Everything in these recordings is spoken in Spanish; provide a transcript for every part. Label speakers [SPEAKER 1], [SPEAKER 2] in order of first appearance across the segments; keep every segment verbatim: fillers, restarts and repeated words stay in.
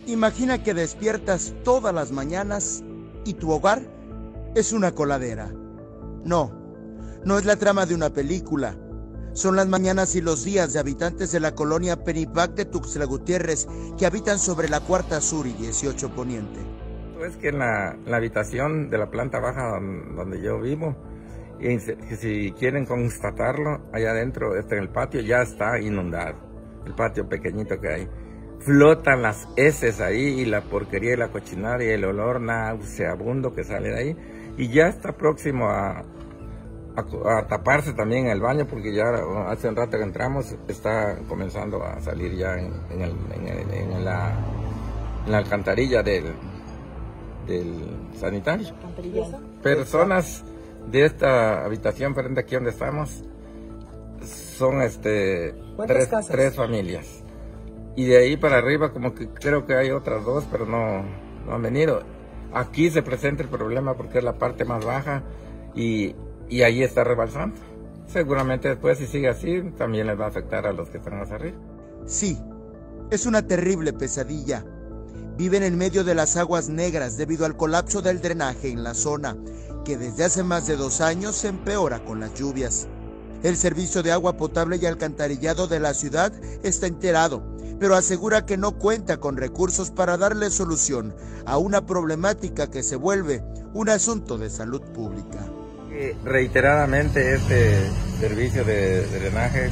[SPEAKER 1] Imagina que despiertas todas las mañanas y tu hogar es una coladera. No, no es la trama de una película. Son las mañanas y los días de habitantes de la colonia Penipac de Tuxtla Gutiérrez que habitan sobre la Cuarta Sur y dieciocho Poniente.
[SPEAKER 2] Es que en la, la habitación de la planta baja donde yo vivo, y si quieren constatarlo, allá adentro, este, en el patio, ya está inundado. El patio pequeñito que hay. Flotan las heces ahí y la porquería y la cochinada y el olor nauseabundo que sale de ahí. Y ya está próximo a, a, a taparse también el baño, porque ya hace un rato que entramos, está comenzando a salir ya en, en, el, en, el, en, la, en la alcantarilla del, del sanitario. Personas de esta habitación frente aquí donde estamos son este tres, tres familias. Y de ahí para arriba como que creo que hay otras dos, pero no, no han venido. Aquí se presenta el problema porque es la parte más baja y, y ahí está rebalsando. Seguramente después, si sigue así, también les va a afectar a los que están más arriba.
[SPEAKER 1] Sí, es una terrible pesadilla. Viven en medio de las aguas negras debido al colapso del drenaje en la zona, que desde hace más de dos años se empeora con las lluvias. El servicio de agua potable y alcantarillado de la ciudad está enterado, pero asegura que no cuenta con recursos para darle solución a una problemática que se vuelve un asunto de salud pública.
[SPEAKER 2] Reiteradamente este servicio de drenaje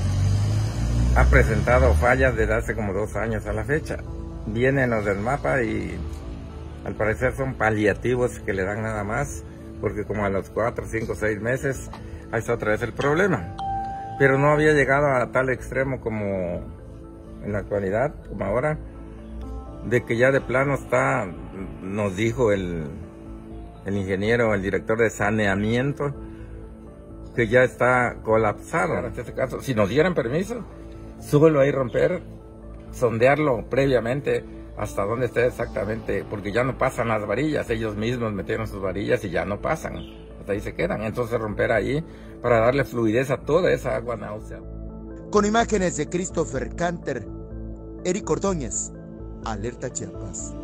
[SPEAKER 2] ha presentado fallas desde hace como dos años a la fecha. Vienen los del mapa y al parecer son paliativos que le dan nada más, porque como a los cuatro, cinco, seis meses ahí está otra vez el problema. Pero no había llegado a tal extremo como en la actualidad, como ahora, de que ya de plano está, nos dijo el, el ingeniero, el director de saneamiento, que ya está colapsado. En este caso, si nos dieran permiso, súbelo ahí, romper, sondearlo previamente hasta dónde esté exactamente, porque ya no pasan las varillas, ellos mismos metieron sus varillas y ya no pasan, hasta ahí se quedan. Entonces romper ahí para darle fluidez a toda esa agua náusea.
[SPEAKER 1] Con imágenes de Christopher Canter, Eric Ordóñez, Alerta Chiapas.